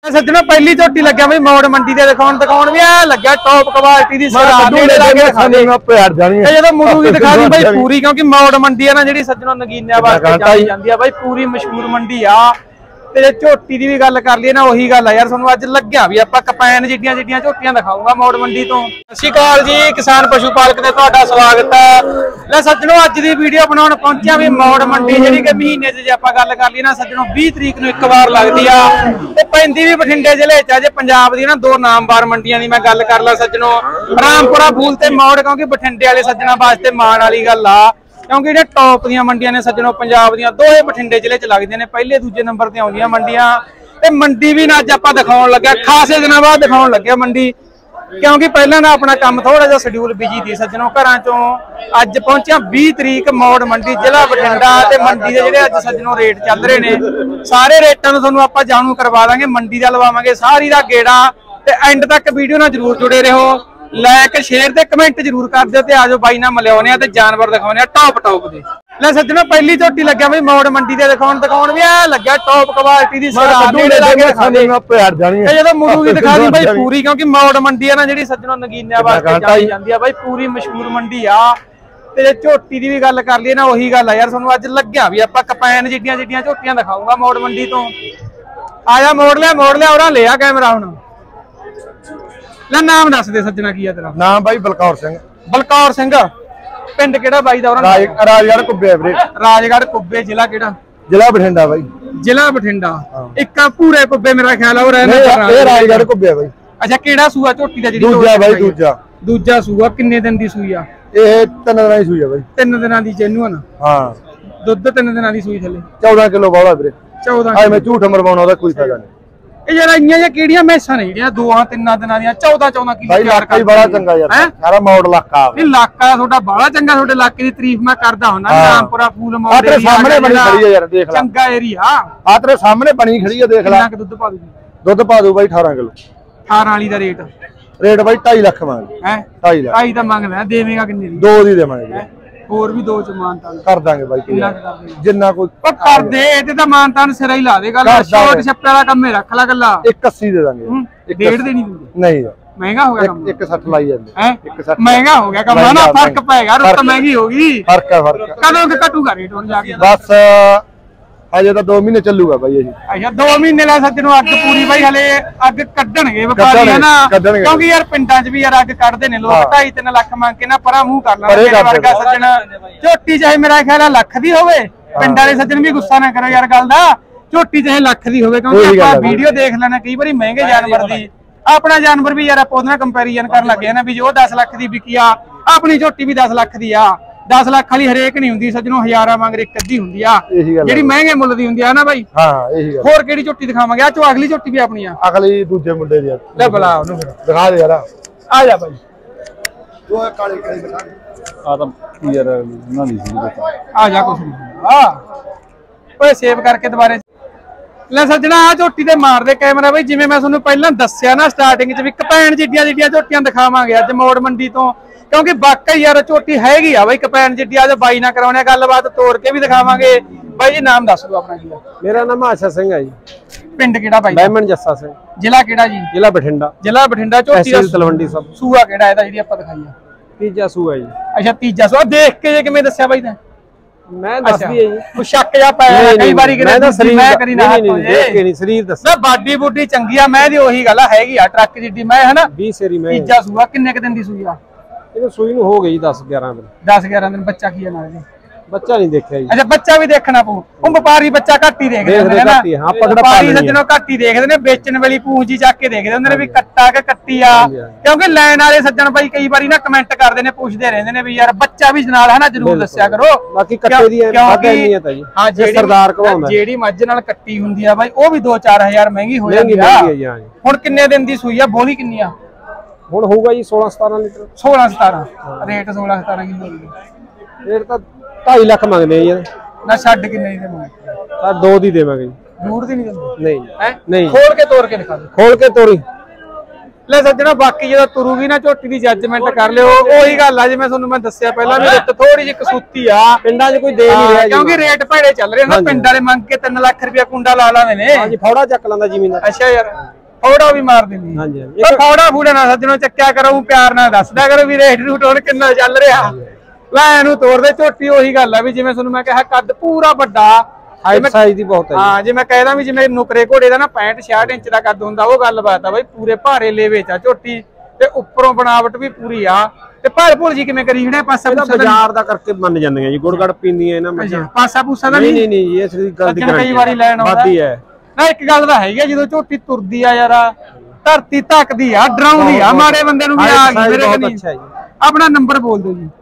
सज्जनों पहली झोटी लग्या बई मौड़ मंडी दे दिखाउण भी आ लग्या टॉप क्वालिटी दी जो मुड़ूगी दिखा दी बई पूरी क्योंकि मौड़ मंडी है ना जी सज्जनों नगीनिया वास्ते जानी जांदी है बई पूरी मशहूर मंडी आ ते झोटी दी भी गल कर लीए ना उही गल है यार तुहानूं अज लग्या भी आपां कपैन जिड्डियां जिड्डियां झोटियां दिखाऊंगा मौड़ मंडी तो। सत श्री अकाल जी किसान पशु पालक ते तुहाडा स्वागत है। ले सज्जनों अज दी वीडियो बनाउण पहुंचिया भी मौड़ मंडी जिहड़ी कि महीने च जे आपां गल कर लीए ना सज्जनों 20 तरीक नूं एक बार लगदी आ ते पैंदी भी बठिंडे जिले च अजे पंजाब दी ना दो नामवार मंडियां दी मैं गल कर ला सज्जनों रामपुरा फूल ते मौड़ क्योंकि बठिंडे वाले सज्जनां वास्ते माण वाली गल आ क्योंकि जो टॉप दी मंडियां ने सज्जनों पंजाब दी दोहे बठिंडे जिले च लगदियां ने पहले दूजे नंबर ते आउंदियां मंडियां ते मंडी भी ना अज आपां दिखाउण लग्गे खासे दिनां बाद दिखाउण लग्गे मंडी क्योंकि पहले ना अपना काम थोड़ा जिहा शेड्यूल बिजी थी सज्जनों घरां चों अज पहुंचिया 20 तरीक मौड़ मंडी जिला बठिंडा ते मंडी दे जिहड़े अज सज्जनों रेट चल रहे ने सारे रेटां नूं तुहानूं आपां जाणू करवा दांगे मंडी दा लवावांगे सारी दा गेड़ा ते एंड तक वीडियो नाल जरूर जुड़े रहो लाइक शेयर ते कमेंट जरूर कर दिओ ते आजो बाई नाल मिलाउने ते जानवर दिखाउने टॉप टॉप दे। ले सज्जनों पहली झोटी लग्या बई मौड़ मंडी दे दिखाउण भी आ लग्या टॉप क्वालिटी दी जो मुड़ूगी दिखा दी बई पूरी क्योंकि मौड़ मंडी है ना जी सज्जनों नगीनिया वास्ते जानी जांदी है बई पूरी मशहूर मंडी आ ते झोटी दी भी गल कर लीए ना उही गल है यार तुहानूं अज लग्या भी आपां कपैन जिड्डियां जिड्डियां झोटियां दिखाऊंगा मौड़ मंडी तो। आजा मोड़ लिया और लिया कैमरा हुण ਲੈ ਨਾਮ ਦੱਸ ਦੇ ਸੱਜਣਾ ਕੀ ਆ ਤੇਰਾ ਨਾਮ ਬਾਈ ਬਲਕੌਰ ਸਿੰਘ ਪਿੰਡ ਕਿਹੜਾ ਬਾਈ ਦਾ ਉਹਨਾਂ ਰਾਜਗੜ੍ਹ ਕੁੱਬੇ ਵੀਰੇ ਰਾਜਗੜ੍ਹ ਕੁੱਬੇ ਜ਼ਿਲ੍ਹਾ ਕਿਹੜਾ ਜ਼ਿਲ੍ਹਾ ਬਠਿੰਡਾ ਬਾਈ ਜ਼ਿਲ੍ਹਾ ਬਠਿੰਡਾ ਇੱਕਾ ਪੂਰੇ ਕੁੱਬੇ ਮੇਰਾ ਖਿਆਲ ਹੋ ਰਿਹਾ ਇਹ ਰਾਜਗੜ੍ਹ ਕੁੱਬੇ ਬਾਈ। ਅੱਛਾ ਕਿਹੜਾ ਸੂਆ ਝੋਟੀ ਦਾ ਜਿਹੜੀ ਦੂਜਾ ਬਾਈ ਦੂਜਾ ਸੂਆ ਕਿੰਨੇ ਦਿਨ ਦੀ ਸੂਈ ਆ ਇਹ 3 ਦਿਨਾਂ ਦੀ ਸੂਈ ਆ ਬਾਈ 3 ਦਿਨਾਂ ਦੀ ਜੈਨੂਅਨ ਹਾਂ ਦੁੱਧ 3 ਦਿਨਾਂ ਦੀ ਸੂਈ ਥੱਲੇ 14 ਕਿਲੋ ਬੋਲਾ ਵੀਰੇ 14 ਆ ਮੈਂ ਝੂਠ ਮਰਵਾਉਣਾ ਉਹਦਾ ਕੋਈ ਫਾਇਦਾ ਨਹੀਂ। ਇਹ ਯਾਰ ਇੰਨੀਆਂ ਜਾਂ ਕਿਹੜੀਆਂ ਮੈਸਾਂ ਨੇ ਜਿਹੜੀਆਂ 2-3 ਦਿਨਾਂ ਦੀਆਂ 14 ਕਿਲੋ ਤਿਆਰ ਕਰ ਬੜਾ ਚੰਗਾ ਯਾਰ ਸਾਰਾ ਮੌੜ ਇਲਾਕਾ ਇਹ ਇਲਾਕਾ ਤੁਹਾਡਾ ਬੜਾ ਚੰਗਾ ਤੁਹਾਡੇ ਇਲਾਕੇ ਦੀ ਤਾਰੀਫ ਮੈਂ ਕਰਦਾ ਹੁੰਦਾ ਰਾਮਪੁਰਾ ਫੂਲ ਮੌੜ ਆ ਤੇਰੇ ਸਾਹਮਣੇ ਬਣੀ ਖੜੀ ਆ ਯਾਰ ਦੇਖ ਲੈ ਚੰਗਾ ਏਰੀਆ ਆ ਤੇਰੇ ਸਾਹਮਣੇ ਬਣੀ ਖੜੀ ਆ ਦੇਖ ਲੈ ਕਿੰਨਾ ਦੁੱਧ ਪਾ ਦੂਗੀ ਦੁੱਧ ਪਾ ਦੂ ਬਾਈ 18 ਕਿਲੋ 18 ਵਾਲੀ ਦਾ ਰੇਟ ਬਾਈ 2.5 ਲੱਖ ਮੰਗ ਹੈ 2.5 ਲੱਖ 2.5 ਤਾਂ ਮੰਗਦਾ ਦੇਵੇਂਗਾ ਕਿੰਨੇ ਦੀ 2 ਦੀ ਦੇਵਾਂਗੇ ਹੋਰ ਵੀ 2 ਚ ਮਾਨਤਾਨ ਕਰ ਦਾਂਗੇ ਬਾਈ ਜਿੰਨਾ ਕੋਈ ਕਰ ਦੇ ਇਹਦੇ ਤਾਂ ਮਾਨਤਾਨ ਸਿਰਾ ਹੀ ਲਾ ਦੇ ਗੱਲ ਛੋਟ ਛੱਪੇ ਵਾਲਾ ਕੰਮ ਰੱਖ ਲੈ ਗੱਲਾ 180 ਦੇ ਦਾਂਗੇ ਡੇਢ ਦੇਣੀ ਦਿੰਦੇ ਨਹੀਂ ਮਹਿੰਗਾ ਹੋ ਗਿਆ ਕੰਮ 160 ਲਾਈ ਜਾਂਦੇ ਹੈ 160 ਮਹਿੰਗਾ ਹੋ ਗਿਆ ਕੰਮ ਨਾ ਫਰਕ ਪੈਗਾ ਰੁੱਤ ਮਹਿੰਗੀ ਹੋ ਗਈ ਫਰਕ ਹੈ ਕਦੋਂ ਕਿ ਘਟੂਗਾ ਰੇਟ ਹੁਣ ਜਾ ਕੇ ਬਸ ਅਜੇ ਤਾਂ 2 ਮਹੀਨੇ ਚੱਲੂਗਾ ਬਾਈ ਇਹ ਅੱਛਾ 2 ਮਹੀਨੇ ਲੈ ਸੱਜਣੋਂ ਅੱਗ ਪੂਰੀ ਬਾਈ ਹਲੇ ਅੱਗ ਕੱਢਣਗੇ ਵਪਾਰੀ ਹੈ ਨਾ ਕਿਉਂਕਿ ਯਾਰ ਪਿੰਡਾਂ 'ਚ ਵੀ ਯਾਰ ਅੱਗ ਕੱਢਦੇ ਨੇ ਲੋਕ 2.5-3 ਲੱਖ ਮੰਗ ਕੇ ਨਾ ਪਰਾਂ ਮੂੰਹ ਕਰ ਲੈਣਾ ਵਰਗਾ ਸੱਜਣ ਝੋਟੀ ਚਾਹੇ ਮੇਰਾ ਖਿਆਲ ਹੈ ਲੱਖ ਦੀ ਹੋਵੇ ਪਿੰਡਾਂ ਵਾਲੇ ਸੱਜਣ ਵੀ ਗੁੱਸਾ ਨਾ ਕਰੋ ਯਾਰ ਗੱਲ ਦਾ ਝੋਟੀ ਚਾਹੇ ਲੱਖ ਦੀ ਹੋਵੇ ਕਿਉਂਕਿ ਆਪਾਂ ਵੀਡੀਓ ਦੇਖ ਲੈਣਾ ਕਈ ਵਾਰੀ ਮਹਿੰਗੇ ਜਾਨਵਰ ਦੀ ਆਪਣਾ ਜਾਨਵਰ ਵੀ ਯਾਰ ਆਪਾਂ ਉਹਦੇ ਨਾਲ ਕੰਪੈਰੀਜ਼ਨ ਕਰਨ ਲੱਗੇ ਨਾ ਵੀ ਜੋ 10 ਲੱਖ ਦੀ ਵਿਕੀ ਆ ਆਪਣੀ ਝੋਟੀ ਵੀ 10 ਲੱਖ ਦੀ ਆ 10 ਲੱਖ ਵਾਲੀ ਹਰੇਕ ਨਹੀਂ ਹੁੰਦੀ ਸੱਜਣੋਂ ਹਜ਼ਾਰਾਂ ਮੰਗਰ ਇੱਕ ਅੱਧੀ ਹੁੰਦੀ ਆ ਜਿਹੜੀ ਮਹਿੰਗੇ ਮੁੱਲ ਦੀ ਹੁੰਦੀ ਆ ਨਾ ਬਾਈ। ਹਾਂ ਇਹੀ ਗੱਲ ਹੋਰ ਕਿਹੜੀ ਝੋਟੀ ਦਿਖਾਵਾਂਗੇ ਆ ਚੋ ਅਗਲੀ ਝੋਟੀ ਵੀ ਆਪਣੀ ਆ ਅਗਲੀ ਦੂਜੇ ਮੁੰਡੇ ਦੀ ਲੈ ਬੁਲਾ ਉਹਨੂੰ ਫਿਰ ਦਿਖਾ ਦੇ ਯਾਰ ਆ ਜਾ ਬਾਈ ਉਹ ਕਾਲੀ ਕਾਲੀ ਦਿਖਾ ਆ ਤਾਂ ਯਾਰ ਨਾ ਨਹੀਂ ਸੀ ਆ ਜਾ ਕੁਛ ਆ ਓਏ ਸੇਵ ਕਰਕੇ ਦੁਬਾਰੇ ਲੈ ਸੱਜਣਾ ਆ ਝੋਟੀ ਤੇ ਮਾਰ ਦੇ ਕੈਮਰਾ ਬਾਈ ਜਿਵੇਂ ਮੈਂ ਤੁਹਾਨੂੰ ਪਹਿਲਾਂ ਦੱਸਿਆ ਨਾ ਸਟਾਰਟਿੰਗ 'ਚ ਵੀ ਕਪੈਣ ਜਿੱਡੀਆਂ ਜਿੱਡੀਆਂ ਝੋਟੀਆਂ ਦਿਖਾਵਾਂਗੇ ਅੱਜ ਮੌੜ ਮੰਡੀ ਤੋਂ क्योंकि वाकई यार झोटी हैगी आ भाई कपैन जिड्डी आज बाई ना कराने गलबात तोड़ के भी दिखावांगे भाई जी नाम दस दो अपना की मेरा नाम आशा सिंह है जी पिंड केड़ा भाई डायमंड जस्सा सिंह जिला केड़ा जी जिला बठिंडा झोटी दा तलवंडी सब सूआ केड़ा है जेडी ਆਪਾਂ ਦਿਖਾਈ ਆ ਤੀਜਾ ਸੂਆ ਜੀ ਅੱਛਾ ਤੀਜਾ ਸੂਆ ਦੇਖ ਕੇ ਕਿਵੇਂ ਦੱਸਿਆ ਬਾਈ ਤੈਂ ਮੈਂ ਦੱਸਦੀ ਹੈ ਜੀ ਉਹ ਸ਼ੱਕ ਜਾ ਪਾਇਆ ਕਈ ਵਾਰੀ ਕਿਤੇ ਮੈਂ ਕਰੀ ਨਾ ਦੇਖ ਕੇ ਨਹੀਂ ਸਰੀਰ ਦੱਸ ਨਾ ਬਾਡੀ ਬੁੱਡੀ ਚੰਗੀ ਆ ਮੈਂ ਦੀ ਉਹੀ ਗੱਲ ਹੈਗੀ ਆ ਟਰੱਕ ਜਿੱਡੀ ਮੈਂ ਹੈ ਨਾ 20 ਸੇਰੀ ਮੈਂ ਤੀਜਾ ਸੂਆ ਕਿੰਨੇ ਕ ਦਿਨ ਦੀ ਸੂਈ ਆ ਇਹ ਸੂਈ ਨੂੰ ਹੋ ਗਈ 10-11 ਦਿਨ 10-11 ਦਿਨ ਬੱਚਾ ਕੀ ਹੈ ਨਾਲ ਜੀ ਬੱਚਾ ਨਹੀਂ ਦੇਖਿਆ ਜੀ ਅੱਛਾ ਬੱਚਾ ਵੀ ਦੇਖਣਾ ਪਊ ਉਹ ਵਪਾਰੀ ਬੱਚਾ ਘੱਟ ਹੀ ਦੇਖਦੇ ਨੇ ਨਾ ਹਾਂ ਪਕੜਾ ਵਪਾਰੀ ਸੱਜਣੋਂ ਘੱਟ ਹੀ ਦੇਖਦੇ ਨੇ ਵੇਚਣ ਵਾਲੀ ਪੂੰਜੀ ਚੱਕ ਕੇ ਦੇਖਦੇ ਹੁੰਦੇ ਨੇ ਵੀ ਕੱਟਾ ਕਿ ਕੱਟੀ ਆ ਕਿਉਂਕਿ ਲੈਣ ਵਾਲੇ ਸੱਜਣ ਬਾਈ ਕਈ ਵਾਰੀ ਨਾ ਕਮੈਂਟ ਕਰਦੇ ਨੇ ਪੁੱਛਦੇ ਰਹਿੰਦੇ ਨੇ ਵੀ ਯਾਰ ਬੱਚਾ ਵੀ ਨਾਲ ਹੈ ਨਾ ਜਰੂਰ ਦੱਸਿਆ ਕਰੋ ਬਾਕੀ ਕੱਟੇ ਦੀ ਵਾਧਾ ਨਹੀਂ ਹੈ ਤਾਂ ਜੀ ਹਾਂ ਸਰਦਾਰ ਘਵਾਉਂਦਾ ਜਿਹੜੀ ਮੱਝ ਨਾਲ ਕੱਟੀ ਹੁੰਦੀ ਆ ਬਾਈ ਉਹ ਵੀ 2-4000 ਮਹਿੰਗੀ ਹੋ ਜਾਂਦੀ ਆ ਹੁਣ ਕਿੰਨੇ ਦਿਨ ਦੀ ਸੂਈ ਆ ਬੋਲੀ ਕਿੰਨੀ ਆ ਹੁਣ ਹੋਊਗਾ ਜੀ 16-17 ਲੀਟਰ 16-17 ਰੇਟ 16-17 ਕਿਲੋ ਰੇਟ ਤਾਂ 2.5 ਲੱਖ ਮੰਗਦੇ ਆ ਯਾਰ ਨਾ ਛੱਡ ਕਿੰਨੇ ਦੀ ਦੇਵਾਂਗੇ ਤਾਂ 2 ਦੀ ਦੇਵਾਂਗੇ ਜੀ ਦੂਰ ਦੀ ਨਹੀਂ ਦਿੰਦੇ ਨਹੀਂ ਹੈ ਨਹੀਂ ਖੋਲ ਕੇ ਤੋੜ ਕੇ ਦਿਖਾ ਦੇ ਖੋਲ ਕੇ ਤੋੜੀ ਲੈ ਸੱਜਣਾ ਬਾਕੀ ਜਦੋਂ ਤੁਰੂਗੀ ਨਾ ਝੋਟੀ ਦੀ ਜੱਜਮੈਂਟ ਕਰ ਲਿਓ ਉਹੀ ਗੱਲ ਆ ਜਿਵੇਂ ਤੁਹਾਨੂੰ ਮੈਂ ਦੱਸਿਆ ਪਹਿਲਾਂ ਵੀ ਰੇਟ ਥੋੜੀ ਜਿਹੀ ਕਸੂਤੀ ਆ ਪਿੰਡਾਂ 'ਚ ਕੋਈ ਦੇ ਨਹੀਂ ਰਿਹਾ ਕਿਉਂਕਿ ਰੇਟ ਭੇੜੇ ਚੱਲ ਰਹੇ ਨੇ ਪਿੰਡ ਵਾਲੇ ਮੰਗ ਕੇ 3 ਲੱਖ ਰੁਪਇਆ ਕੁੰਡਾ ਲਾ ਲਾਉਂਦੇ ਨੇ ਹਾਂਜੀ ਫੌੜਾ ਚੱਕ ਲੈਂਦਾ ਜ਼ਮੀਨ ਦਾ ਅੱਛਾ ਯਾਰ ਫੌੜਾ ਵੀ ਮਾਰ ਦਿੰਦੀ। ਹਾਂਜੀ ਇੱਕ ਫੌੜਾ ਫੂੜਾ ਨਾ ਸੱਜਣੋ ਚੱਕਿਆ ਕਰੋ, ਪਿਆਰ ਨਾਲ ਦੱਸਦਾ ਕਰੋ ਵੀ ਰੇਟ ਰੂਟ ਹੁਣ ਕਿੰਨਾ ਚੱਲ ਰਿਹਾ। ਲੈ ਇਹਨੂੰ ਤੋੜਦੇ ਝੋਟੀ। ਉਹੀ ਗੱਲ ਆ ਵੀ ਜਿਵੇਂ ਤੁਹਾਨੂੰ ਮੈਂ ਕਿਹਾ ਕੱਦ ਪੂਰਾ ਵੱਡਾ, ਹਾਈਟ ਸਾਈਜ਼ ਦੀ ਬਹੁਤ ਹੈ। ਹਾਂ ਜੇ ਮੈਂ ਕਹਿਦਾ ਵੀ ਜਿਵੇਂ ਨੁਕਰੇ ਘੋੜੇ ਦਾ ਨਾ 65-66 ਇੰਚ ਦਾ ਕੱਦ ਹੁੰਦਾ, ਉਹ ਗੱਲ ਬਾਤ ਆ ਬਾਈ। ਪੂਰੇ ਭਾਰੇ ਲੇਵੇ ਚ ਝੋਟੀ ਤੇ ਉੱਪਰੋਂ ਬਣਾਵਟ ਵੀ ਪੂਰੀ ਆ। ਤੇ ਭਰ ਭੁਰ ਜੀ ਕਿਵੇਂ ਕਰੀ ਜਿਹੜੇ ਪਾਸਾ ਪੂਸਾ ਬਾਜ਼ਾਰ ਦਾ ਕਰਕੇ ਮੰਨ ਜਾਂਦੀਆਂ ਜੀ, ਗੁੜ ਗੜ ਪੀਂਦੀਆਂ ਇਹਨਾਂ ਮੱਝਾਂ। ਪਾਸਾ ਪੂਸਾ ਦਾ ਨਹੀਂ ਨਹੀਂ ਇਹ ਸਹੀ ਗੱਲ ਦੀ ਕਈ ਵਾਰੀ ਲੈਣ ਆਉਂਦਾ ਹੈ ਨਾ। ਇੱਕ ਗੱਲ ਤਾਂ ਹੈਗੀ ਜਦੋਂ ਝੋਟੀ ਤੁਰਦੀ ਆ ਯਾਰ, ਧਰਤੀ ਧੱਕਦੀ ਆ, ਡਰਾਉਂਦੀ ਆ ਮਾੜੇ ਬੰਦੇ ਨੂੰ ਵੀ। ਆ ਗਈ ਮੇਰੇ ਕੋਲ। ਅੱਛਾ ਜੀ ਆਪਣਾ ਨੰਬਰ ਬੋਲ ਦਿਓ ਜੀ।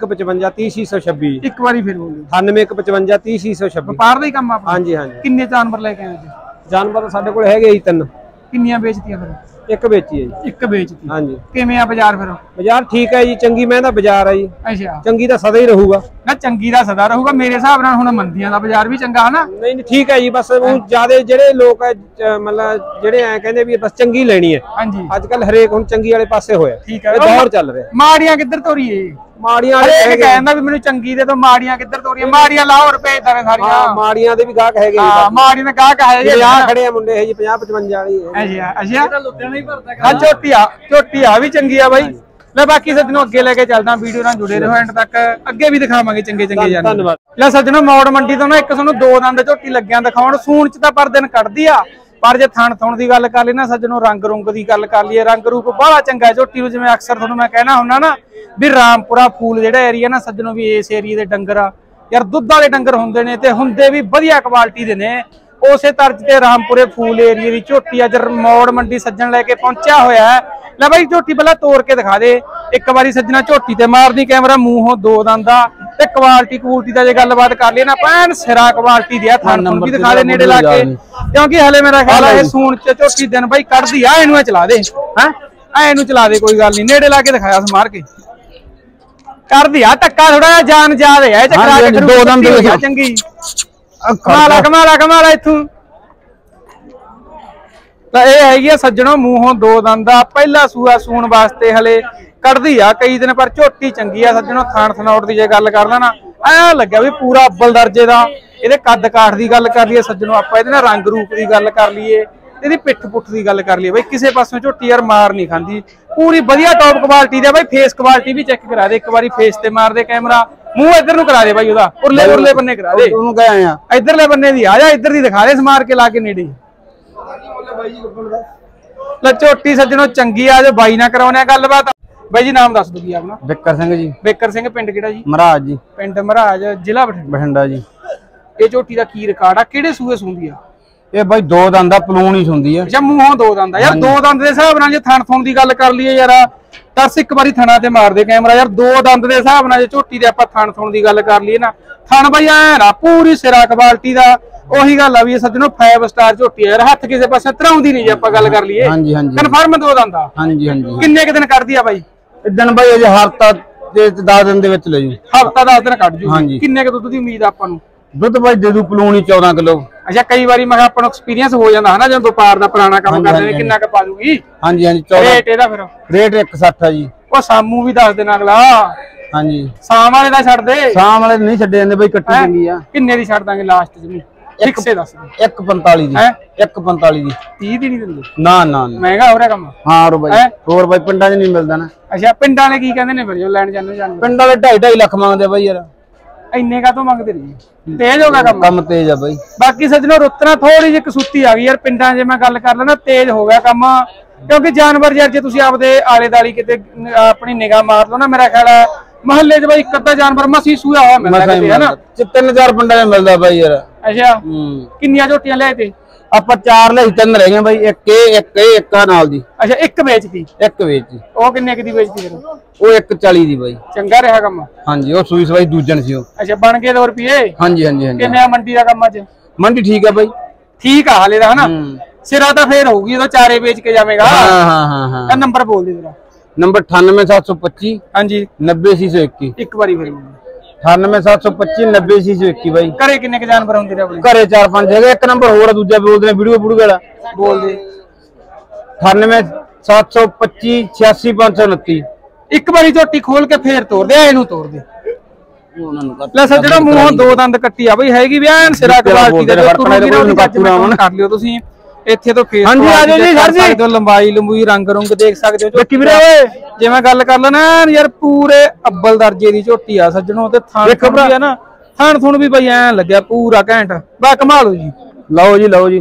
9815530626। ਇੱਕ ਵਾਰੀ ਫਿਰ ਬੋਲ ਦਿਓ। 9815530626। ਵਪਾਰ ਦਾ ਹੀ ਕੰਮ ਆਪਣਾ? ਹਾਂਜੀ ਹਾਂਜੀ। ਕਿੰਨੇ ਜਾਨਵਰ ਲੈ ਕੇ ਆਏ ਜੀ? ਜਾਨਵਰ ਸਾਡੇ ਕੋਲ ਹੈਗੇ ਜੀ 3। ਕਿੰਨੀਆਂ ਵੇਚਤੀਆਂ ਫਿਰ? ਇੱਕ ਵੇਚੀ ਹੈ ਜੀ। ਇੱਕ ਵੇਚਤੀ। ਹਾਂਜੀ। ਕਿਵੇਂ ਆ ਬਾਜ਼ਾਰ ਫਿਰ? ਬਾਜ਼ਾਰ ਠੀਕ ਹੈ ਜੀ, ਚੰਗੀ ਮਹਿੰਦਾ ਬਾਜ਼ਾਰ ਹੈ ਜੀ। ਅੱਛਾ ਚੰਗੀ ਤਾਂ ਸਦਾ ਹੀ ਰਹੂਗਾ ਨਾ, ਚੰਗੀ ਦਾ ਸਦਾ ਰਹੂਗਾ ਮੇਰੇ ਹਿਸਾਬ ਨਾਲ। ਹੁਣ ਮੰਦੀਆਂ ਦਾ ਬਾਜ਼ਾਰ ਵੀ ਚੰਗਾ ਹਨਾ? ਨਹੀਂ ਨਹੀਂ ਠੀਕ ਹੈ ਜੀ, ਬਸ ਉਹ ਜਿਆਦਾ ਜਿਹੜੇ ਲੋਕ ਹੈ ਮਤਲਬ ਜਿਹੜੇ ਐ ਕਹਿੰਦੇ ਵੀ ਬਸ ਚੰਗੀ ਲੈਣੀ ਹੈ। ਹਾਂਜੀ ਅੱਜ ਕੱਲ ਹਰੇਕ ਹੁਣ ਚੰਗੀ ਵਾਲੇ ਪਾਸੇ ਹੋਇਆ। ਠੀਕ ਹੈ। ਦੌਰ ਚੱਲ ਰਿਹਾ। ਮਾੜੀਆਂ ਕਿੱਧਰ ਤੋਰੀਏ? ਮਾੜੀਆਂ ਵਾਲੇ ਕਹਿੰਦਾ ਵੀ ਮੈਨੂੰ ਚੰਗੀ ਦੇ ਤੋਂ ਮਾੜੀਆਂ ਕਿੱਧਰ ਤੋਰੀਏ? ਮਾੜੀਆਂ ਲਾਓ ਰੁਪਏ ਇਦਾਂ ਸਾਰੀਆਂ। ਮਾੜੀਆਂ ਦੇ ਵੀ ਗਾਹਕ ਹੈਗੇ। ਹਾਂ ਮਾੜੀਆਂ ਦੇ ਗਾਹਕ ਹੈ ਜੀ। ਆ ਖੜੇ ਆ ਮੁੰਡੇ ਹੈ ਜੀ 50-55 ਵਾਲੀ। ਅੱਛਾ ਅੱਛਾ ਲੁੱਟਿਆ ਨਹੀਂ ਭਰਦਾ। ਹਾਂ ਝੋਟੀ ਆ ਵੀ ਚੰਗੀ ਆ ਬਾਈ। ਲੈ ਬਾਕੀ ਸੱਜਣੋਂ ਅੱਗੇ ਲੈ ਕੇ ਚੱਲਦਾ, ਵੀਡੀਓ ਨਾਲ ਜੁੜੇ ਰਹੋ ਐਂਡ ਤੱਕ। ਅੱਗੇ ਵੀ ਦਿਖਾਵਾਂਗੇ ਚੰਗੇ ਯਾਰ। ਧੰਨਵਾਦ। ਲੈ ਸੱਜਣੋਂ ਮੌੜ ਮੰਡੀ ਤੋਂ ਨਾ ਇੱਕ ਤੁਹਾਨੂੰ 2 ਦੰਦ ਝੋਟੀ ਲੱਗਿਆਂ ਦਿਖਾਉਣ। ਸੂਣ ਚ ਤਾਂ ਪਰ ਦਿਨ ਕੱਢਦੀ ਆ, ਪਰ ਜੇ ਥਣ ਥਣ ਦੀ ਗੱਲ ਕਰ ਲਈ ਨਾ ਸੱਜਣੋਂ, ਰੰਗ ਰੁੰਗ ਦੀ ਗੱਲ ਕਰ ਲਈਏ, ਰੰਗ ਰੂਪ ਬੜਾ ਚੰਗਾ ਹੈ ਝੋਟੀ ਨੂੰ। ਜਿਵੇਂ ਅਕਸਰ ਤੁਹਾਨੂੰ ਮੈਂ ਕਹਿਣਾ ਹੁੰਦਾ ਨਾ ਵੀ ਰਾਮਪੁਰਾ ਫੂਲ ਜਿਹੜਾ ਏਰੀਆ ਨਾ ਸੱਜਣੋਂ, ਵੀ ਇਸ ਏਰੀਏ ਦੇ ਡੰਗਰ ਆ ਯਾਰ ਦੁੱਧ ਵਾਲੇ ਡੰਗਰ ਹੁੰਦੇ ਨੇ ਤੇ ਹੁੰਦੇ ਵੀ ਵਧੀਆ ਕੁਆਲਿਟੀ ਦੇ ਨੇ। ਉਸੇ ਤਰਜ ਤੇ ਰਾਮਪੁਰੇ ਫੂਲ ਏਰੀਏ ਦੀ ਝੋਟੀ ਅੱਜ ਮੌੜ ਮੰਡੀ ਸੱਜਣ ਲੈ ਕੇ ਪਹੁੰਚਿਆ ਹੋਇਆ ਹੈ। ਲੈ ਬਾਈ ਝੋਟੀ ਪਹਿਲਾਂ ਤੋੜ ਕੇ ਦਿਖਾ ਦੇ ਇੱਕ ਵਾਰੀ ਸੱਜਣਾ। ਝੋਟੀ ਤੇ ਮਾਰਦੀ ਕੈਮਰਾ, ਮੂੰਹੋਂ 2 ਦੰਦ ਦਾ ਤੇ ਕੁਆਲਿਟੀ ਦਾ ਜੇ ਗੱਲਬਾਤ ਕਰ ਲਈ ਨਾ ਪੈਨ ਸਿਰਾ ਕੁਆਲਿਟੀ ਦੀ ਆ। ਥਣ ਥਣ ਵੀ ਦਿਖਾ ਦੇ ਨੇੜੇ ਲਾ ਕੇ, ਕਿਉਂਕਿ ਹਲੇ ਮੇਰਾ ਖਿਆਲ ਹੈ ਸੂਣ ਚ ਝੋਟੀ ਦਿਨ ਬਾਈ ਕੱਢਦੀ ਆ। ਇਹਨੂੰ ਚਲਾ ਦੇ ਹੈ, ਇਹਨੂੰ ਚਲਾ ਦੇ, ਕੋਈ ਗੱਲ ਨਹੀਂ। ਨੇੜੇ ਲਾ ਕੇ ਦਿਖਾਇਆ ਸਮਾਰ ਕੇ ਕਰਦੀ ਆ ਟੱਕਾ, ਥੋੜਾ ਜਿਹਾ ਜਾਨ ਯਾਦ ਹੈ ਚੱਕਰਾ ਕੇ 2 ਦੰਦ ਚੰਗੀ। ਕਮਾਲਾ ਇੱਥੋਂ ਤਾਂ ਇਹ ਹੈਗੀ ਆ ਸੱਜਣੋ ਮੂੰਹੋਂ 2 ਦੰਦ ਦਾ। ਪਹਿਲਾ ਸੂਆ ਸੂਣ ਵਾਸਤੇ ਹਲੇ ਕੱਢਦੀ ਆ ਕਈ ਦਿਨ, ਪਰ ਝੋਟੀ ਚੰਗੀ ਆ ਸੱਜਣੋ। ਥਾਣ ਥਨੌਟ ਦੀ ਜੇ ਗੱਲ ਕਰ ਲਾ ਨਾ ਐ ਲੱਗਿਆ ਵੀ ਪੂਰਾ ਅੱਬਲ ਦਰਜੇ ਦਾ। ਇਹਦੇ ਕੱਦ ਕਾਠ ਦੀ ਗੱਲ ਕਰ ਲਈਏ ਸੱਜਣੋ ਆਪਾਂ, ਇਹਦੇ ਨਾਲ ਰੰਗ ਰੂਪ ਦੀ ਗੱਲ ਕਰ ਲਈਏ, ਇਹਦੀ ਪਿੱਠ ਪੁੱਠ ਦੀ ਗੱਲ ਕਰ ਲਈਏ ਬਈ, ਕਿਸੇ ਪਾਸੋਂ ਝੋਟੀ ਯਾਰ ਮਾਰ ਨਹੀਂ ਖਾਂਦੀ। ਪੂਰੀ ਵਧੀਆ ਟੌਪ ਕੁਆਲਿਟੀ ਦਾ ਬਾਈ। ਫੇਸ ਕੁਆਲਿਟੀ ਵੀ ਚੈੱਕ ਕਰਾ ਦੇ ਇੱਕ ਵਾਰੀ, ਫੇਸ ਤੇ ਮਾਰ ਦੇ ਕੈਮਰਾ। ਮੂੰਹ ਇੱਧਰ ਨੂੰ ਕਰਾ ਦੇ ਬਾਈ ਉਹਦਾ, ਉਰਲੇ ਬੰਨੇ ਕਰਾ ਦੇ। ਉਹਨੂੰ ਕਹੇ ਆਇਆ ਇੱਧਰਲੇ ਬੰਨੇ ਦੀ ਆ ਜਾ, ਇੱਧਰ ਦੀ ਦਿਖਾ ਦੇ ਸਮਾਰ ਕੇ ਲਾ ਕੇ ਨੇੜੇ। ਲੈ ਝੋਟੀ ਸੱਜਣੋ ਚੰਗੀ ਆ, ਜੋ ਬਾਈ ਨਾ ਕਰਾਉਣੇ ਗੱਲਬਾਤ। ਬਾਈ ਜੀ ਨਾਮ ਦੱਸ ਦੋ ਕੀ ਆਪਣਾ? ਬਿੱਕਰ ਸਿੰਘ ਜੀ। ਬਿੱਕਰ ਸਿੰਘ। ਪਿੰਡ ਕਿਹੜਾ ਜੀ? ਮਹਾਰਾਜ ਜੀ। ਪਿੰਡ ਮਹਾਰਾਜ, ਜ਼ਿਲ੍ਹਾ ਬਠਿੰਡਾ ਜੀ। ਇਹ ਝੋਟੀ ਦਾ ਕੀ ਰਿਕਾਰਡ ਆ? ਕਿਹੜੇ ਸੂਏ ਸੂੰਦੀ ਆ? ਇਹ ਬਾਈ 2 ਦੰਦ ਦਾ ਪਲੂਣ ਹੀ ਸੁੰਦੀ ਆ। ਅੱਛਾ ਮੂੰਹੋਂ 2 ਦੰਦ ਆ ਯਾਰ। 2 ਦੰਦ ਦੇ ਹਿਸਾਬ ਨਾਲ ਜੇ ਥਣ ਥਣ ਦੀ ਗੱਲ ਕਰ ਲਈਏ ਯਾਰ, ਤਰਸ ਇੱਕ ਵਾਰੀ ਥਣਾ ਤੇ ਮਾਰ ਦੇ ਕੈਮਰਾ ਯਾਰ। 2 ਦੰਦ ਦੇ ਹਿਸਾਬ ਨਾਲ ਜੇ ਝੋਟੀ ਦੇ ਆਪਾਂ ਥਣ ਥਣ ਦੀ ਗੱਲ ਕਰ ਲਈਏ ਨਾ, ਥਣ ਬਾਈ ਐ ਨਾ ਪੂਰੀ ਸਿਰਾ ਕੁਆਲਿਟੀ ਦਾ। ਉਹੀ ਗੱਲ ਆ ਵੀ ਇਹ ਸੱਜਣੋ 5 ਸਟਾਰ ਝੋਟੀ ਯਾਰ, ਹੱਥ ਕਿਸੇ ਪਾਸੇ ਤਰਾਉਂਦੀ ਨਹੀਂ ਜੇ ਆਪਾਂ ਗੱਲ ਕਰ ਲਈਏ। ਹਾਂਜੀ ਹਾਂਜੀ ਕਨਫਰਮ 2 ਦੰਦ ਆ। ਹਾਂਜੀ ਹਾਂਜੀ। ਕਿੰਨੇ ਕੁ ਦਿਨ ਕੱਢਦੀ ਆ ਬਾਈ? ਦਿਨ ਬਾਈ ਅਜੇ ਹਫਤਾ ਤੇ 10 ਦਿਨ ਦੇ ਵਿੱਚ ਲੈ ਜੂ। ਹਫਤਾ 10 ਦਿਨ ਕੱਢ ਜੂ। ਹਾਂਜੀ। ਕਿੰਨੇ ਕੁ ਦੁੱਧ ਦੀ ਉਮੀਦ ਆਪਾਂ ਨੂੰ? ਦੁੱਧ ਬਾਈ ਦੇ ਦੂ ਪਲੂਣ ਹੀ 14 ਕਿਲੋ। ਅੱਛਾ ਕਈ ਵਾਰੀ ਮੈਂ ਆਪਾਂ ਨੂੰ ਐਕਸਪੀਰੀਅੰਸ ਹੋ ਜਾਂਦਾ ਹਨਾ, ਜਦੋਂ ਵਪਾਰ ਦਾ ਪੁਰਾਣਾ ਕੰਮ ਕਰਦੇ ਨੇ, ਕਿੰਨਾ ਕੁ ਪਾ ਦੂਗੀ? ਹਾਂਜੀ ਹਾਂਜੀ 14। ਰੇਟ ਇਹਦਾ ਫਿਰ? ਰੇਟ 160 ਆ ਜੀ। ਉਹ ਸਾਮੂ ਵੀ ਦੱਸ ਦੇਣਾ ਅਗਲਾ। ਹਾਂਜੀ ਸਾਮ ਵਾਲੇ ਦਾ ਛੱਡ ਦੇ। ਸਾਮ ਵਾਲੇ ਨਹੀਂ ਛੱਡੇ ਜਾਂਦੇ ਬਾਈ, ਕੱਟੀ ਚੰਗੀ ਆ। ਕਿੰਨੇ ਦੀ ਛੱਡ ਦਾਂਗੇ ਲਾਸਟ ਚ? ਫਿਕਸੇ ਦੱਸ ਦੇ। 145 ਦੀ। 145 ਦੀ। 30 ਦੀ ਨਹੀਂ ਦਿੰਦੇ? ਨਾ ਨਾ ਮਹਿੰਗਾ ਹੋ ਰਿਹਾ ਕੰਮ। ਹਾਂ ਹੋਰ ਬਾਈ ਪਿੰਡਾਂ 'ਚ ਨਹੀਂ ਮਿਲਦਾ ਨਾ। ਅੱਛਾ ਪਿੰਡਾਂ ਵਾਲੇ ਕੀ ਕਹਿੰਦੇ ਨੇ ਫਿਰ ਜੋ ਲੈਣ ਜਾਂਦੇ ਜਾਣ? ਪਿੰਡਾਂ ਵਾਲੇ 2.5 ਲੱਖ ਮੰਗਦੇ ਬਾਈ ਯਾਰ। ਇੰਨੇ ਕਾ ਤੋਂ ਮੰਗਦੇ ਨਹੀਂ? ਤੇਜ਼ ਹੋ ਗਿਆ ਕੰਮ? ਕੰਮ ਤੇਜ਼ ਆ ਬਾਈ। ਬਾਕੀ ਸੱਜਣੋ ਰੁੱਤਨਾ ਥੋੜੀ ਜਿਹੀ ਕਸੂਤੀ ਆ ਗਈ ਯਾਰ ਪਿੰਡਾਂ, ਜੇ ਮੈਂ ਗੱਲ ਕਰ ਲੈਣਾ ਤੇਜ਼ ਹੋ ਗਿਆ ਕੰਮ। ਕਿਉਂਕਿ ਜਾਨਵਰ ਯਾਰ ਜੇ ਤੁਸੀਂ ਆਪਦੇ ਆਲੇ ਦਾਲੀ ਕਿਤੇ ਆਪਣੀ ਨਿਗਾਹ ਮਾਰ ਲਓ ਨਾ, ਮੇਰਾ ਖਿਆਲ ਹੈ ਮਹੱਲੇ 'ਚ ਬਾਈ ਇੱਕ ਅੱਧਾ ਜਾਨਵਰ ਮਸੀ ਸੂਆ ਹੋਇਆ ਮਿਲਦਾ ਹੈ ਨਾ। 3-4 ਪਿੰਡਾਂ 'ਚ ਮਿਲਦਾ ਬਾਈ ਯਾਰ। ਅੱਛਾ ਕਿੰਨੀਆਂ ਝੋਟੀਆਂ ਲਿਆਏ ਤੇ? ਆਪਾਂ 4 ਲਈ 3 ਰਹਿ ਗਏ ਬਾਈ। ਇੱਕ ਨਾਲ ਦੀ। ਅੱਛਾ ਇੱਕ ਵੇਚਤੀ? ਇੱਕ ਵੇਚੀ। ਉਹ ਕਿੰਨੇ ਦੀ ਵੇਚਤੀ ਫਿਰ? ਉਹ 140 ਦੀ ਬਾਈ। ਚੰਗਾ ਰਿਹਾ ਕੰਮ? ਹਾਂਜੀ ਉਹ ਸੂਈ ਸਵਾਈ ਦੂਜਣ ਸੀ ਉਹ। ਅੱਛਾ ਬਣ ਗਏ 2 ਰੁਪਏ? ਹਾਂਜੀ ਹਾਂਜੀ ਹਾਂਜੀ। ਕਿੰਨੇ ਮੰਡੀ ਦਾ ਕੰਮ ਅੱਜ? ਮੰਡੀ ਠੀਕ ਆ ਬਾਈ। ਠੀਕ ਆ ਹਾਲੇ ਦਾ ਹਨਾ? ਸਿਰਾ ਤਾਂ ਫੇਰ ਹੋਊਗੀ ਜਦੋਂ ਚਾਰੇ ਵੇਚ ਕੇ ਜਾਵੇਗਾ। ਹਾਂ। ਨੰਬਰ ਬੋਲ ਦੇ ਤੇਰਾ। ਨੰਬਰ 98725। ਹਾਂਜੀ 90621। ਇੱਕ ਵਾਰੀ ਫਿਰ 98725 90621 ਬਾਈ। ਘਰੇ ਕਿੰਨੇ ਕ ਜਾਨਵਰ ਹੁੰਦੇ ਨੇ ਆਪਣੇ? ਘਰੇ 4-5 ਹੈਗੇ। ਇੱਕ ਨੰਬਰ ਹੋਰ ਆ ਦੂਜਾ ਬੋਲਦੇ ਨੇ ਵੀਡੀਓ ਵਾਲਾ। ਬੋਲ ਦੇ। 98725 86529। ਇੱਕ ਵਾਰੀ ਝੋਟੀ ਖੋਲ ਕੇ ਫੇਰ ਤੋੜ ਦੇ, ਇਹਨੂੰ ਤੋੜ ਦੇ। ਲੈ ਸੱਜਣੋ ਮੂੰਹੋਂ 2 ਦੰਦ ਕੱਟੀ ਆ ਬਈ, ਹੈਗੀ ਵੀ ਐਨ ਸਿਰਾ ਕੁਆਲਿਟੀ ਦਾ। ਕਰ ਲਿਓ ਤੁਸੀਂ ਇੱਥੇ ਤੋਂ ਫੇਸ ਹਾਂਜੀ, ਆ ਜਾਓ ਜੀ ਸਰ ਜੀ। ਲੰਬਾਈ ਲੰਬੂਈ ਰੰਗ ਰੁੰਗ ਦੇਖ ਸਕਦੇ ਹੋ ਝੋਟੀ ਵੀਰੇ ਓਏ। ਜੇ ਮੈਂ ਗੱਲ ਕਰ ਲਾਂ ਨਾ ਯਾਰ ਪੂਰੇ ਅੱਬਲ ਦਰਜੇ ਦੀ ਝੋਟੀ ਆ ਸੱਜਣੋ ਤੇ ਥਣ ਥਣ ਵੀ ਆ ਨਾ ਥਣ ਥੁਣ ਵੀ ਬਈ ਐ ਲੱਗਿਆ ਪੂਰਾ ਘੈਂਟ ਬਾ ਕਮਾਲ ਜੀ। ਲਓ ਜੀ ਲਓ ਜੀ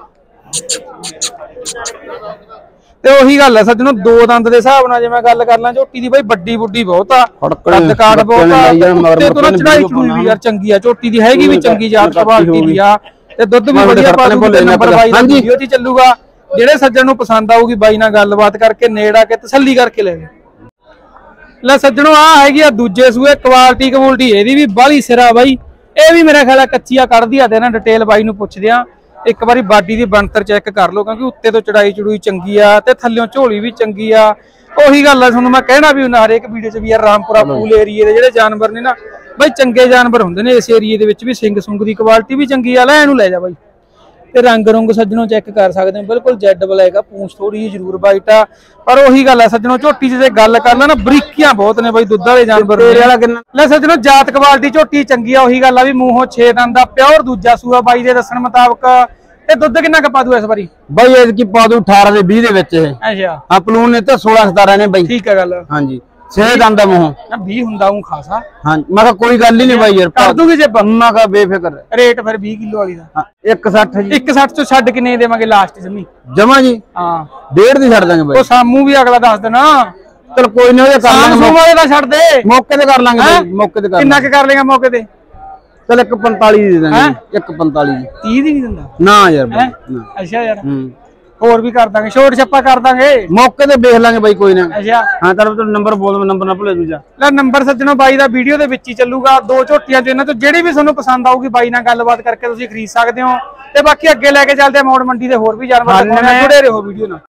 ਤੇ ਉਹੀ ਗੱਲ ਹੈ ਸੱਜਣੋ ਦੋ ਦੰਦ ਦੇ ਹਿਸਾਬ ਨਾਲ ਜੇ ਮੈਂ ਗੱਲ ਕਰ ਲਾਂ ਝੋਟੀ ਦੀ ਬਈ ਵੱਡੀ ਬੁੱਢੀ ਬਹੁਤ ਆ ਕੱਦ ਕਾਠ ਬਹੁਤ ਆ ਤੇ ਤੋਂ ਚੜਾਈ ਚੜੂਈ ਵੀ ਯਾਰ ਚੰਗੀ ਆ ਝੋਟੀ ਦੀ ਹੈਗੀ ਵੀ ਚੰਗੀ ਜਾਤ ਕੁਆਲਿਟੀ ਦੀ ਆ ਤੇ ਦੁੱਧ ਵੀ ਵਧੀਆ ਪਾ ਦੂਗੀ ਤੇ ਨੰਬਰ 22 ਦਾ ਵੀਡੀਓ 'ਚ ਚੱਲੂਗਾ। ਜਿਹੜੇ ਸੱਜਣ ਨੂੰ ਪਸੰਦ ਆਊਗੀ ਬਾਈ ਨਾਲ ਗੱਲਬਾਤ ਕਰਕੇ ਨੇੜ ਆ ਕੇ ਤਸੱਲੀ ਕਰਕੇ ਲੈ ਲੈ ਸੱਜਣੋ ਆ ਹੈਗੀ ਆ ਦੂਜੇ ਸੂਏ ਕੁਆਲਿਟੀ ਇਹਦੀ ਵੀ ਬਾਹਲੀ ਸਿਰਾ ਬਾਈ ਇਹ ਵੀ ਮੇਰਾ ਖਿਆਲ ਆ ਕੱਚੀਆ ਕੱਢਦੀ ਆ ਤੇ ਨਾ ਡਿਟੇਲ ਬਾਈ ਨੂੰ ਪੁੱਛਦੇ ਆ ਇੱਕ ਵਾਰੀ ਬਾਡੀ ਦੀ ਬਣਤਰ ਚੈੱਕ ਕਰ ਲਓ ਕਿਉਂਕਿ ਉੱਤੇ ਤੋਂ ਚੜਾਈ ਚੜੂਈ ਚੰਗੀ ਆ ਤੇ ਥੱਲਿਓਂ ਝੋਲੀ ਵੀ ਚੰਗੀ ਆ। ਉਹੀ ਗੱਲ ਆ ਤੁਹਾਨੂੰ ਮੈਂ ਕਹਿਣਾ ਵੀ ਉਹਨਾਂ ਹਰੇਕ ਵੀਡੀਓ 'ਚ ਵੀ ਯਾਰ ਰਾਮਪੁਰਾ ਪੂਲ ਏਰੀਏ ਦੇ ਜਿਹੜੇ ਜਾਨਵਰ ਨੇ ਨਾ ਬਾਈ ਚੰਗੇ ਜਾਨਵਰ ਹੁੰਦੇ ਨੇ ਇਸ ਏਰੀਏ ਦੇ ਵਿੱਚ ਵੀ ਸਿੰਗ ਸੁੰਗ ਦੀ ਕੁਆਲਿਟੀ ਵੀ ਚੰਗੀ ਆ। ਲੈ ਇਹਨੂੰ ਲੈ ਜਾ ਬਾਈ ਤੇ ਰੰਗ ਰੁੰਗ ਸੱਜਣੋਂ ਚੈੱਕ ਕਰ ਸਕਦੇ ਹੋ ਬਿਲਕੁਲ ਜੈਡ ਬਲੈਕ ਆ ਪੂੰਛ ਥੋੜੀ ਜਿਹੀ ਜ਼ਰੂਰ ਵਾਈਟ ਆ ਪਰ ਉਹੀ ਗੱਲ ਆ ਸੱਜਣੋਂ ਝੋਟੀ 'ਚ ਜੇ ਗੱਲ ਕਰ ਲਾ ਨਾ ਬਰੀਕੀਆਂ ਬਹੁਤ ਨੇ ਬਾਈ ਦੁੱਧ ਵਾਲੇ ਜਾਨਵਰ ਲੈ ਸੱਜਣੋਂ ਜਾਤ ਕੁਆਲਿਟੀ ਝੋਟੀ ਚੰਗੀ ਆ। ਉਹੀ ਗੱਲ ਆ ਵੀ ਮੂੰਹੋਂ 6 ਦੰਦ ਦਾ ਪਿਓਰ ਦੂਜਾ ਸੂਆ ਬਾਈ ਦੇ ਦੱਸਣ ਮੁਤਾਬਕ ਇਹ ਦੁੱਧ ਕਿੰਨਾ ਕ ਪਾ ਦੂ ਇਸ ਵਾਰੀ ਬਾਈ ਇਹ ਕੀ ਪਾ ਦੂ 18 ਦੇ 20 ਦੇ ਵਿੱਚ ਇਹ ਅੱਛਾ ਆ ਪਲੂਨ ਨੇ ਤਾਂ 16 17 ਨੇ ਬਾਈ ਠੀਕ ਹੈ ਗੱਲ ਹਾਂਜੀ 6 ਦੰਦ ਦਾ ਮੂੰਹ ਨਾ 20 ਹੁੰਦਾ ਹੂੰ ਖਾਸਾ ਹਾਂਜੀ ਮੈਂ ਕਿਹਾ ਕੋਈ ਗੱਲ ਹੀ ਨਹੀਂ ਬਾਈ ਯਾਰ ਕਰ ਦੂਗੀ ਜੇ ਮੈਂ ਕਿਹਾ ਬੇਫਿਕਰ ਰੇਟ ਫਿਰ 20 ਕਿਲੋ ਵਾਲੀ ਦਾ 160 ਜੀ 160 ਚੋਂ ਛੱਡ ਕਿੰਨੇ ਦੇਵਾਂਗੇ ਲਾਸਟ ਜਮੀ ਜਮਾ ਜੀ ਹਾਂ 1.5 ਦੀ ਛੱਡ ਦਾਂਗੇ ਬਾਈ ਉਹ ਸਾਮੂ ਵੀ ਅਗਲਾ ਦੱਸ ਦੇਣਾ ਚਲ ਕੋਈ ਨਹੀਂ ਉਹਦੇ ਕਰ ਲਾਂਗੇ ਸਾਮੂ ਵਾਲੇ ਦਾ ਛੱਡ ਦੇ ਮੌਕੇ ਤੇ ਕਰ ਲਾਂਗੇ ਬਾਈ ਮੌਕੇ ਤੇ ਕਰ ਕਿੰਨਾ ਕੁ ਕਰ ਲੇਗਾ ਮੌਕੇ ਤੇ ਚਲ 145 ਦੀ ਦੇ ਦਾਂਗੇ 145 ਦੀ 30 ਦੀ ਨਹੀਂ ਦਿੰਦਾ ਨਾ ਯਾਰ ਬਾਈ ਨਾ ਅੱਛਾ ਯਾਰ ਹੋਰ ਵੀ ਕਰ ਦਾਂਗੇ ਛੋਟ ਛੱਪਾ ਕਰ ਦਾਂਗੇ ਮੌਕੇ ਤੇ ਵੇਖ ਲਾਂਗੇ ਬਾਈ ਕੋਈ ਨਾ ਅੱਛਾ ਹਾਂ ਤਾਂ ਨੰਬਰ ਬੋਲ ਨੰਬਰ ਨਾ ਭੁੱਲੇ ਦੂਜਾ ਲੈ ਨੰਬਰ ਸੱਜਣੋ ਬਾਈ ਦਾ ਵੀਡੀਓ ਦੇ ਵਿੱਚ ਹੀ ਚੱਲੂਗਾ ਦੋ ਝੋਟੀਆਂ ਚ ਇਹਨਾਂ ਤੋਂ ਜਿਹੜੀ ਵੀ ਤੁਹਾਨੂੰ ਪਸੰਦ ਆਊਗੀ ਬਾਈ ਨਾਲ ਗੱਲਬਾਤ ਕਰਕੇ ਤੁਸੀਂ ਖਰੀਦ ਸਕਦੇ ਹੋ ਤੇ ਬਾਕੀ ਅੱਗੇ ਲੈ ਕੇ ਚੱਲਦੇ ਆ ਮੌੜ ਮੰਡੀ ਦੇ ਹੋਰ ਵੀ ਜਾਨਵਰ ਦਿਖਾਉਣੇ ਜੁੜੇ ਰਹੋ ਵੀਡੀਓ ਨਾਲ।